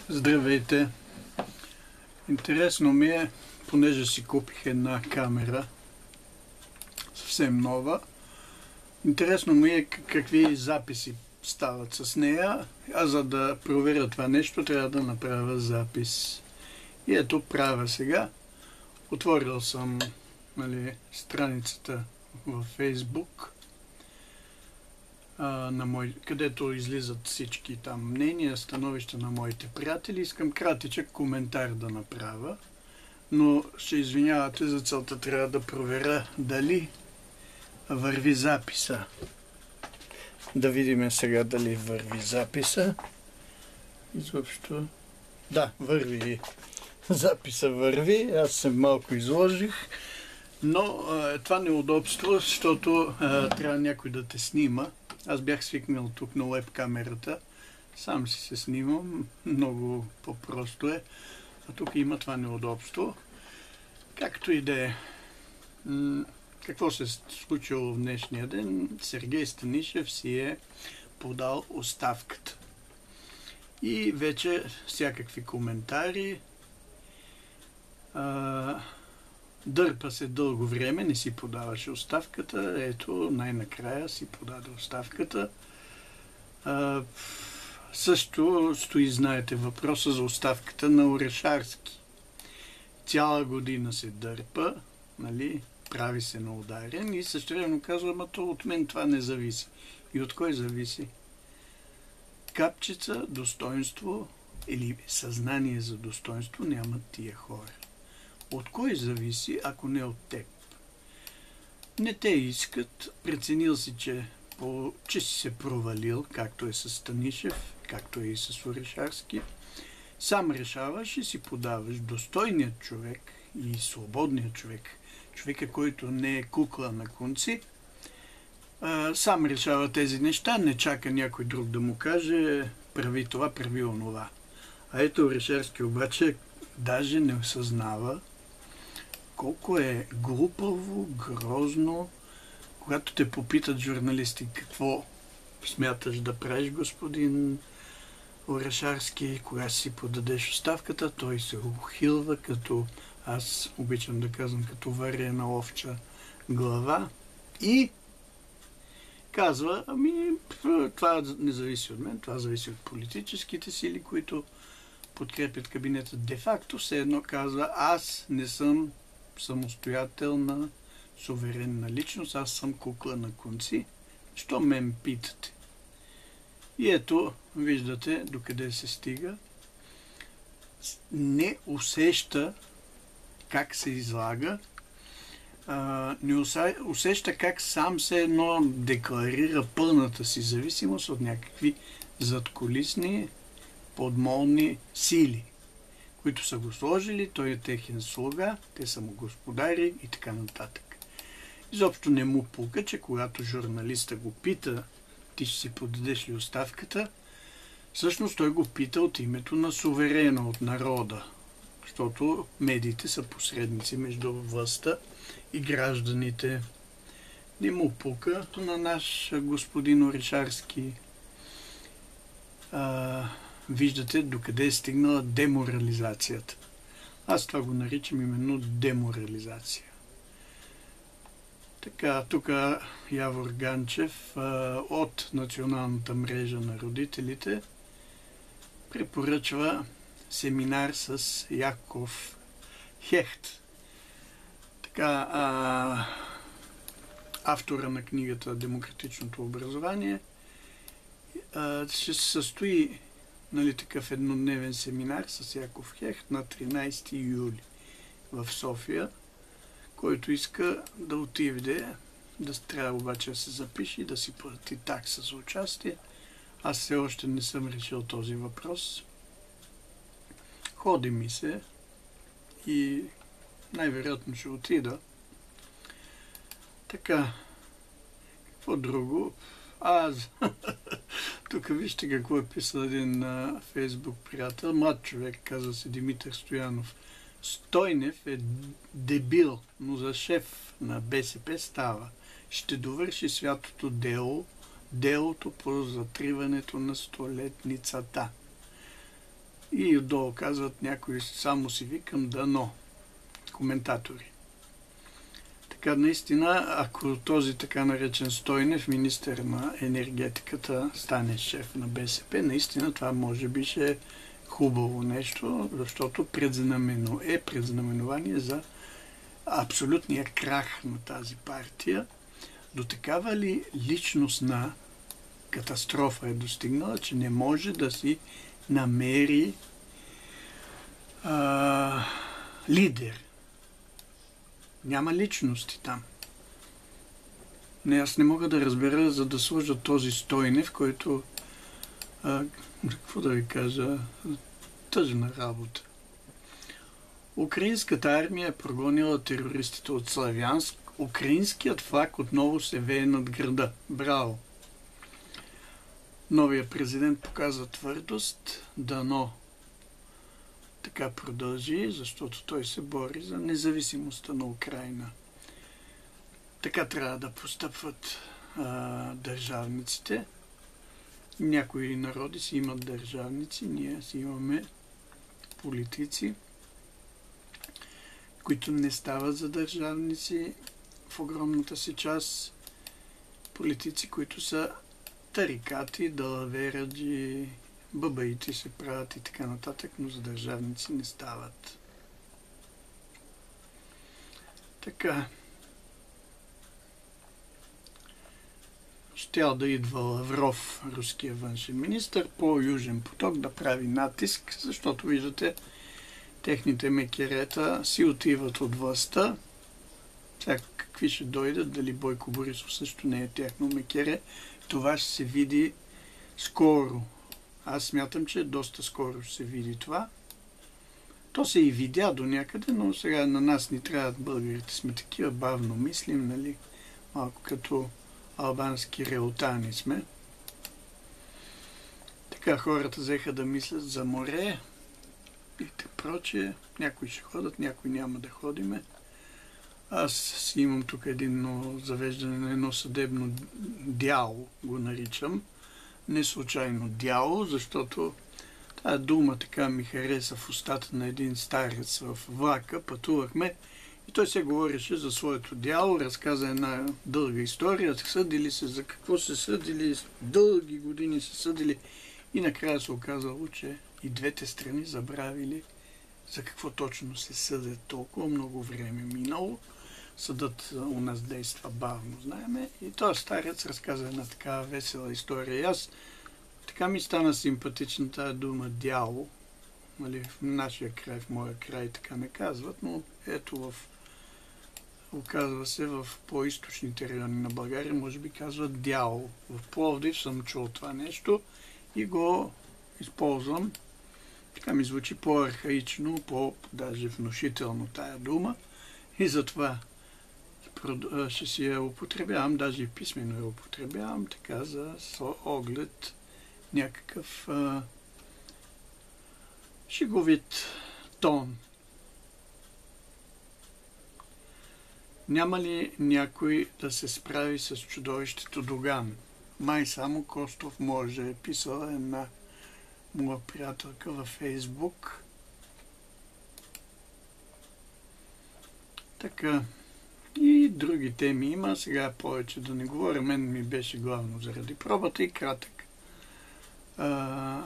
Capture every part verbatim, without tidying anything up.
Здравейте! Интересно ми е, понеже си купих една камера, съвсем нова, интересно ми е какви записи стават с нея, а за да проверя това нещо, трябва да направя запис. И ето правя сега. Отворил съм, нали, страницата във Facebook, на мой, където излизат всички там мнения, становища на моите приятели. Искам кратичък коментар да направя, но ще извинявате, за целта трябва да проверя дали върви записа. Да видим сега дали върви записа. Изобщо. Да, върви. Записа върви. Аз се малко изложих. Но а, това неудобство, защото а, трябва някой да те снима. Аз бях свикнал тук на веб камерата. Сам си се снимам. Много по-просто е. А тук има това неудобство. Както и да е. Какво се е случило в днешния ден? Сергей Станишев си е подал оставката. И вече всякакви коментари. А, дърпа се дълго време, не си подаваше оставката. Ето, най-накрая си подаде оставката. А, също стои, знаете, въпроса за оставката на Орешарски. Цяла година се дърпа, нали, прави се на ударен и същевременно казва, ама то от мен това не зависи. И от кой зависи? Капчица, достоинство или съзнание за достоинство нямат тия хора. От кой зависи, ако не от теб? Не те искат, преценил си, че, по, че си се провалил, както е с Станишев, както е и с Орешарски. Сам решаваш и си подаваш. Достойният човек и свободният човек, човека, който не е кукла на конци, сам решава тези неща, не чака някой друг да му каже прави това, прави онова. А ето Орешарски обаче даже не осъзнава колко е глупаво, грозно, когато те попитат журналисти какво смяташ да правиш, господин Орешарски, кога си подадеш оставката, той се ухилва като, аз обичам да казвам, като варена овча глава и казва, ами това не зависи от мен, това зависи от политическите сили, които подкрепят кабинета. Де-факто все едно казва, аз не съм самостоятелна, суверенна личност, аз съм кукла на конци. Що мен питате? И ето, виждате докъде се стига. Не усеща как се излага, а, не усеща как сам се едно декларира пълната си зависимост от някакви задкулисни подмолни сили, които са го сложили, той е техен слуга, те са му господари и така нататък. Изобщо не му пука, че когато журналиста го пита, ти ще си подадеш ли оставката, всъщност той го пита от името на суверена, от народа, защото медиите са посредници между властта и гражданите. Не му пука на наш господин Орешарски. А, виждате докъде е стигнала деморализацията. Аз това го наричам именно деморализация. Така, тук Явор Ганчев а, от Националната мрежа на родителите препоръчва семинар с Яков Хехт. Така, а, автора на книгата Демократичното образование а, ще се състои, нали, такъв еднодневен семинар с Яков Хехт на тринайсети юли в София. Който иска да отиде, да трябва обаче да се запише и да си плати такса за участие. Аз все още не съм решил този въпрос. Ходи ми се и най-вероятно ще отида. Така, какво друго? Аз, тук вижте какво е писал един на Фейсбук приятел, млад човек, казва се Димитър Стоянов. Стойнев е дебил, но за шеф на БСП става. Ще довърши святото дело, делото по затриването на столетницата. И отдолу казват някои, само си викам дано, коментатори. Така, наистина, ако този така наречен Стойнев, министър на енергетиката, стане шеф на БСП, наистина това може би ще е хубаво нещо, защото предзнамено, е предзнаменование за абсолютния крах на тази партия. До такава ли личностна катастрофа е достигнала, че не може да си намери а, лидер. Няма личности там. Не, аз не мога да разбера, за да служа този Стойнев, който, а, какво да ви кажа, тъжна работа. Украинската армия е прогонила терористите от Славянск. Украинският флаг отново се вее над града. Браво! Новия президент показва твърдост, дано така продължи, защото той се бори за независимостта на Украйна. Така трябва да постъпват а, държавниците. Някои народи си имат държавници, ние си имаме политици, които не стават за държавници в огромната си част. Политици, които са тарикати, далавераджи, бабаити се правят и така нататък, но за държавници не стават. Така. Щял да идва Лавров, руския външен министър, по Южен поток да прави натиск, защото виждате, техните мекерета си отиват от властта. Сега какви ще дойдат, дали Бойко Борисов също не е тяхно мекере, това ще се види скоро. Аз смятам, че доста скоро ще се види това. То се и видя до някъде, но сега на нас ни трябват, българите сме такива, бавно мислим, нали? Малко като албански реутани сме. Така хората взеха да мислят за море и прочее. Някои ще ходят, някои няма да ходиме. Аз си имам тук едно завеждане на едно съдебно дяло, го наричам. Не случайно дяло, защото тая дума така ми хареса в устата на един старец в влака. Пътувахме и той се говореше за своето дяло, разказа една дълга история, съдили се, за какво се съдили, дълги години се съдили и накрая се оказало, че и двете страни забравили за какво точно се съдят. Толкова много време минало. Съдът у нас действа бавно, знаеме. И този старец разказа една такава весела история. И аз така ми стана симпатична тая дума дяло. Нали, в нашия край, в моя край така не казват, но ето в оказва се в по-източните райони на България, може би казват дяло. В Пловдив съм чул това нещо и го използвам. Така ми звучи по-архаично, по-даже внушително тая дума. И затова ще си я употребявам, даже и писмено я употребявам, така за оглед някакъв а, шеговит тон. Няма ли някой да се справи с чудовището Доган? Май само Костов може. Е писала една моя приятелка във Фейсбук. Така. И други теми има. Сега повече да не говоря. Мен ми беше главно заради пробата и кратък. А...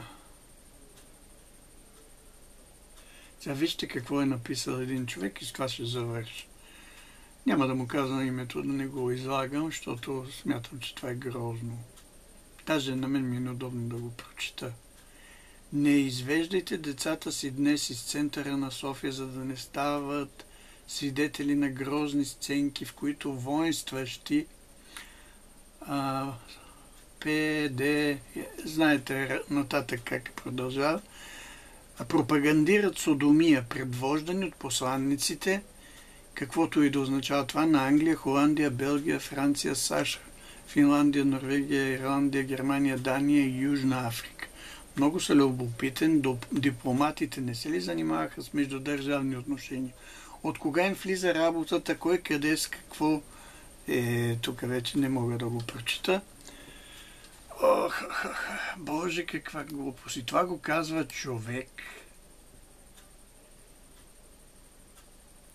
Сега вижте какво е написал един човек и с това ще завърша. Няма да му казвам името, да не го излагам, защото смятам, че това е грозно. Даже на мен ми е неудобно да го прочита. Не извеждайте децата си днес из центъра на София, за да не стават свидетели на грозни сценки, в които воинстващи а, ПД, знаете нататък как продължава, пропагандират содомия, предвождани от посланниците, каквото и да означава това, на Англия, Холандия, Белгия, Франция, САЩ, Финландия, Норвегия, Ирландия, Германия, Дания и Южна Африка. Много са любопитен, дипломатите не се ли занимаваха с междудържавни отношения? От кога им влиза работата, кой къде с какво? Е, тук вече не мога да го прочита. Ох, Боже, каква глупост. И това го казва човек,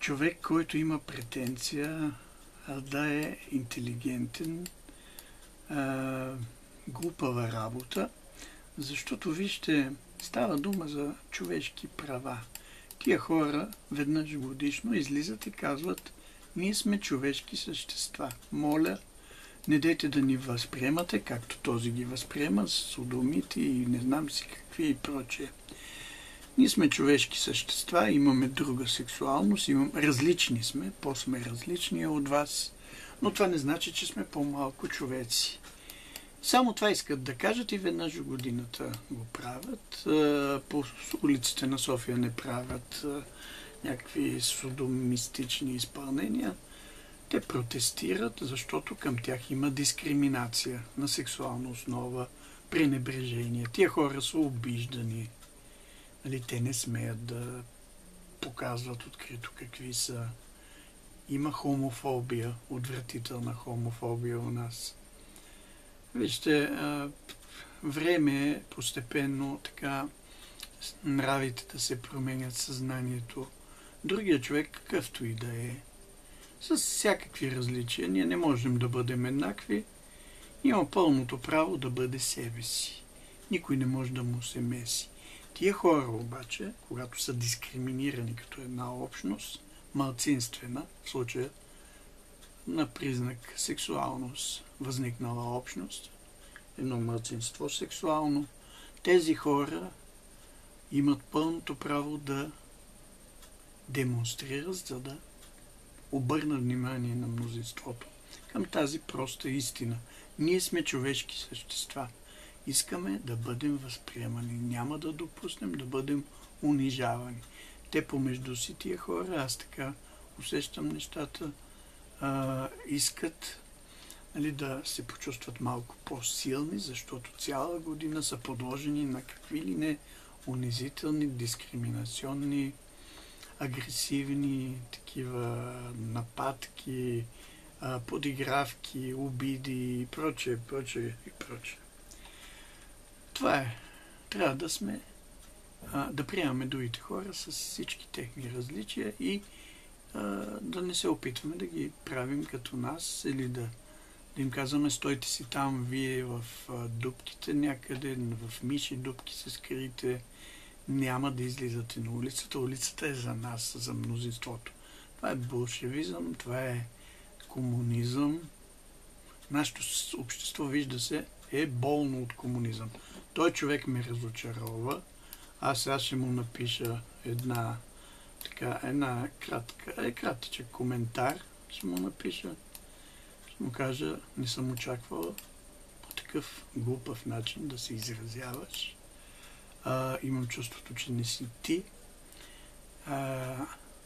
човек, който има претенция да е интелигентен, глупава работа, защото вижте, става дума за човешки права. Тия хора веднъж годишно излизат и казват: ние сме човешки същества. Моля, не дейте да ни възприемате, както този ги възприема, содомити и не знам си какви и прочее. Ние сме човешки същества, имаме друга сексуалност, имам... различни сме, по-сме различни от вас, но това не значи, че сме по-малко човеци. Само това искат да кажат и веднъж в годината го правят. По улиците на София не правят някакви содомистични изпълнения. Те протестират, защото към тях има дискриминация на сексуална основа, пренебрежение. Тия хора са обиждани. Нали, те не смеят да показват открито какви са. Има хомофобия, отвратителна хомофобия у нас. Вижте, време е постепенно така нравите да се променят съзнанието. Другия човек, какъвто и да е, с всякакви различия, ние не можем да бъдем еднакви, има пълното право да бъде себе си. Никой не може да му се меси. Тия хора обаче, когато са дискриминирани като една общност, малцинствена, в случая на признак сексуалност, възникнала общност, едно малцинство сексуално, тези хора имат пълното право да демонстрират, за да обърнат внимание на мнозинството към тази проста истина. Ние сме човешки същества. Искаме да бъдем възприемани. Няма да допуснем да бъдем унижавани. Те помежду си, тия хора, аз така усещам нещата, а, искат, нали, да се почувстват малко по-силни, защото цяла година са подложени на какви ли не унизителни, дискриминационни, агресивни такива нападки, а, подигравки, обиди и прочее, прочее и прочее. Това е. Трябва да сме, а, да приемаме другите хора с всички техни различия и а, да не се опитваме да ги правим като нас или да, да им казваме: стойте си там, вие в а, дупките някъде, в миши дупки се скрите, няма да излизате на улицата. Улицата е за нас, за мнозинството. Това е болшевизъм, това е комунизъм. Нашето общество, вижда се, е болно от комунизъм. Той човек ме разочарова. Аз сега ще му напиша една, така, една кратка, е, кратичък коментар. Ще му напиша. Ще му кажа: не съм очаквала по такъв глупав начин да се изразяваш. А, имам чувството, че не си ти. А,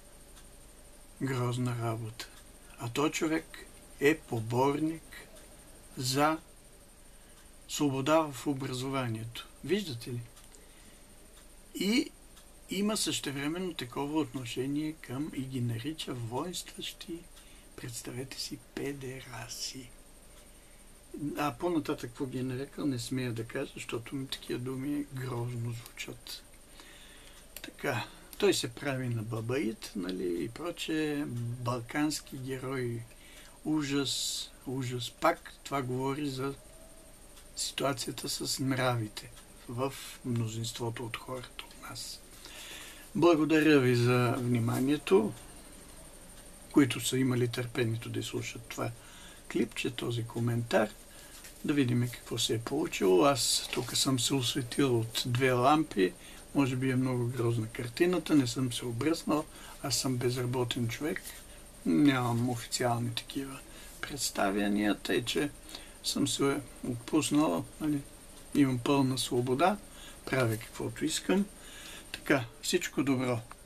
грозна работа. А той човек е поборник за свобода в образованието. Виждате ли? И има същевременно такова отношение към и ги нарича воинстващи, представете си, педераси. А по-нататък какво ги е нарекал, не смея да кажа, защото ми такива думи грозно звучат. Така, той се прави на бабаит, нали, и прочее, балкански герой, ужас, ужас. Пак това говори за ситуацията с нравите в мнозинството от хората от нас. Благодаря ви за вниманието, които са имали търпението да изслушат това клипче, този коментар. Да видим какво се е получило. Аз тук съм се осветил от две лампи. Може би е много грозна картината, не съм се обръснал. Аз съм безработен човек. Нямам официални такива представяния, тъй че съм се отпуснал, нали, имам пълна свобода, правя каквото искам. Така, всичко добро.